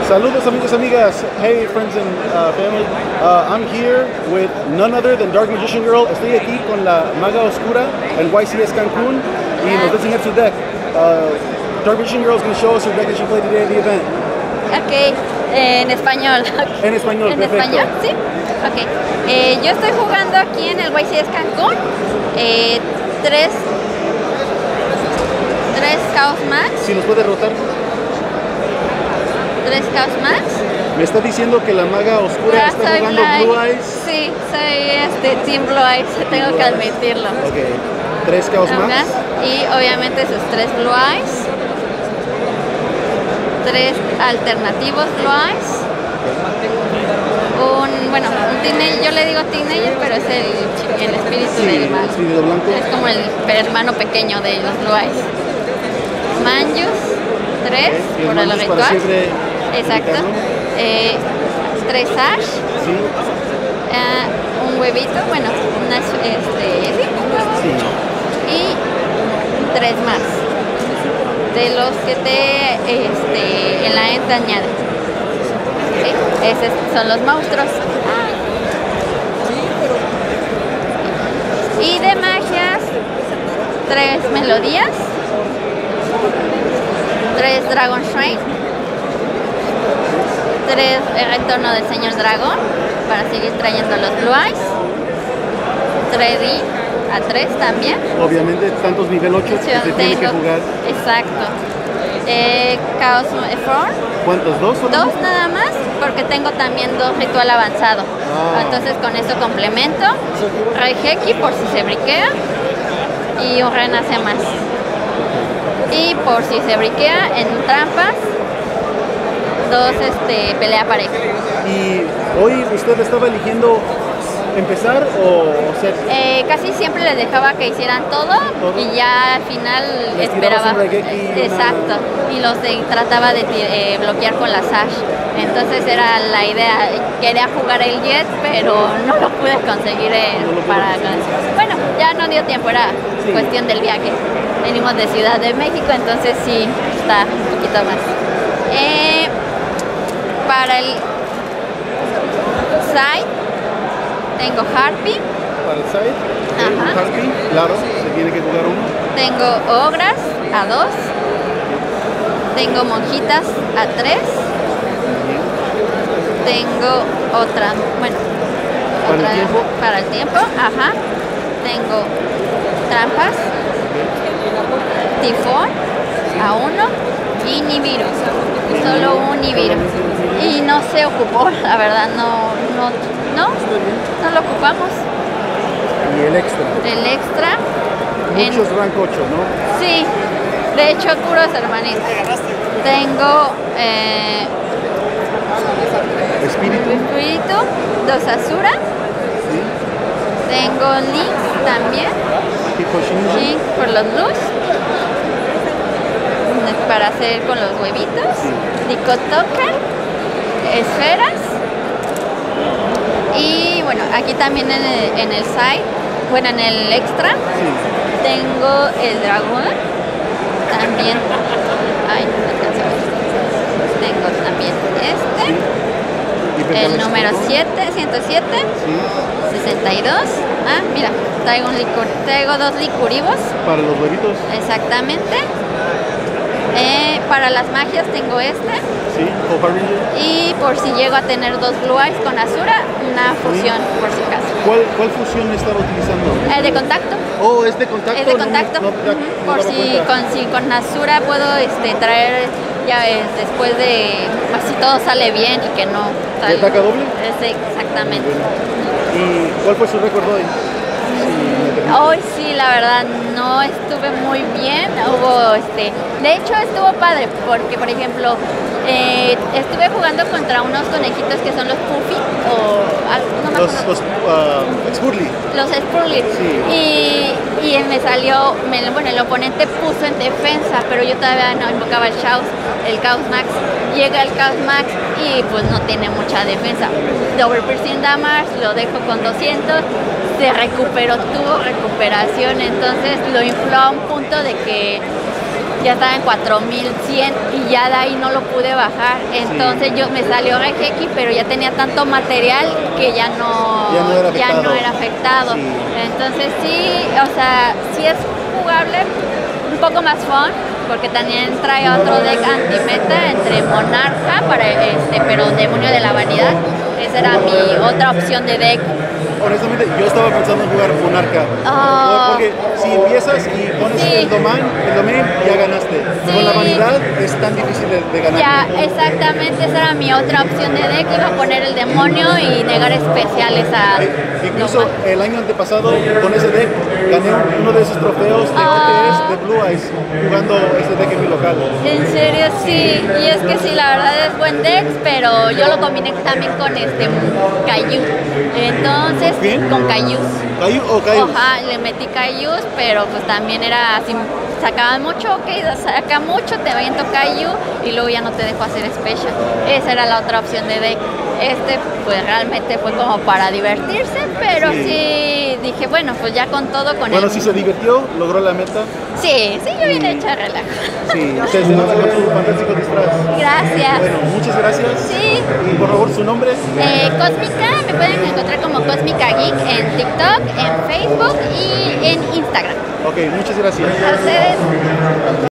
Saludos amigos, amigas. Hey friends and family. I'm here with none other than Dark Magician Girl. Estoy aquí con la Maga Oscura en YCS Cancún y nos va a enseñar su deck. Dark Magician Girl is going to show us her deck that she played today at the event. Ok, en español. En español, ¿En perfecto. español? Sí. Ok. Yo estoy jugando aquí en el YCS Cancún. Tres Chaos Max. Si nos puede rotar. 3 Chaos Max. Me está diciendo que la Maga Oscura está jugando Blue Eyes. Sí, soy Team Blue Eyes, tengo que admitirlo. Ok, 3 Chaos Max. Y obviamente sus 3 Blue Eyes. 3 alternativos Blue Eyes. Un teenager, yo le digo teenager, pero es el espíritu del mal. Espíritu blanco. Es como el hermano pequeño de los Blue Eyes. Manjus, 3 por el ritual. Exacto. 3 Ash. Sí. Un huevito, un huevo. Sí. Y 3 más. De los que en la end añade. ¿Okay? Esos son los monstruos. Y de magias, 3 melodías. 3 Dragon Shrine. 3 el retorno del señor dragón para seguir trayendo los Blue Eyes. 3D a 3 también. Obviamente tantos nivel 8 que se tiene que jugar. Exacto. Chaos Effort. ¿Cuántos? ¿2 solo? 2 nada más, porque tengo también 2 ritual avanzado. Entonces con eso complemento. Raigeki por si se briquea. Y un renace más. Y por si se briquea en trampas, 2 pelea pareja. ¿Y hoy usted estaba eligiendo empezar o ser? Casi siempre les dejaba que hicieran todo y ya al final esperaba. Exacto. Y los trataba de bloquear con la Sash. Entonces era la idea. Quería jugar el Jet, pero no lo pude conseguir Bueno, ya no dio tiempo, era cuestión del viaje. Venimos de Ciudad de México, entonces sí, está un poquito más. Para el side tengo Harpy. Para el side, Harpy, claro, se tiene que jugar uno. Tengo Ogras a 2. Tengo Monjitas a 3. Tengo otra, para el tiempo, Tengo Trampas, Tifón a 1 y Nibiru. Solo un Nibiru. Y no se ocupó, la verdad, no lo ocupamos. Y el extra. El extra. Muchos rank 8, ¿no? Sí, de hecho puros hermanitos. Tengo Espíritu, 2 Asura. Sí. Tengo Link también. Link por los blues. Para hacer con los huevitos. Dicotoken. Esferas. Y bueno, aquí también en el side, en el extra, tengo el dragón. También. Ay, no alcanzo a ver. Tengo también el número 107, 62. Mira, traigo 2 licuribos. Para los huevitos. Exactamente. Para las magias tengo Sí, y por si llego a tener 2 Blue Eyes con Asura, una fusión por si acaso. ¿Cuál fusión estaba utilizando? De contacto. Oh, ¿es de contacto? Es de contacto. Por si con Asura puedo traer ya después de si todo sale bien y que no. ¿De ataca doble? Exactamente. ¿Y cuál fue su récord hoy? Hoy sí, la verdad, no estuve muy bien. De hecho estuvo padre porque, por ejemplo, estuve jugando contra unos conejitos que son los Puffy los Spurly. Los Spurly. Sí. Y me salió, el oponente puso en defensa, pero yo todavía no invocaba el Chaos Max. Llega el Chaos Max y pues no tiene mucha defensa. Double Piercing Damage, lo dejo con 200. Se recuperó, tuvo recuperación, entonces lo infló a un punto de que ya estaba en 4100 y ya de ahí no lo pude bajar. Entonces me salió Regeki, pero ya tenía tanto material que ya no era afectado. Sí. Entonces sí, o sea, sí es jugable, un poco más fun, porque también trae otro deck anti-meta entre Monarca, pero Demonio de la Vanidad. Esa era mi otra opción de deck. Honestamente, yo estaba pensando en jugar Monarca. Porque si empiezas y pones el domain, ya ganaste. Sí. Con la vanidad es tan difícil de ganar. Ya, exactamente, esa era mi otra opción de deck. Iba a poner el demonio y negar especiales a... Incluso el año antepasado, con ese deck, gané uno de esos trofeos de OTS de Blue Eyes, jugando ese deck en mi local. En serio, sí. Y es que sí, la verdad es buen deck, pero yo lo combiné también con Kaiju. Entonces, con Kaijus. ¿Kaiju o Kaiju? Ajá, le metí Kaijus, pero pues también era así, sacaban mucho, saca mucho, te aviento Kaiju y luego ya no te dejo hacer special. Esa era la otra opción de deck. Pues realmente fue como para divertirse, pero sí dije, bueno, pues ya con todo, Bueno, si se divirtió, logró la meta. Sí, yo vine hecha relajo. Sí, ustedes se lanzan con su fantástico disfraz. Gracias. Bueno, muchas gracias. Sí. Y por favor, su nombre. Cósmica, me pueden encontrar como Cósmica Geek en TikTok, en Facebook y en Instagram. Ok, muchas gracias. A ustedes.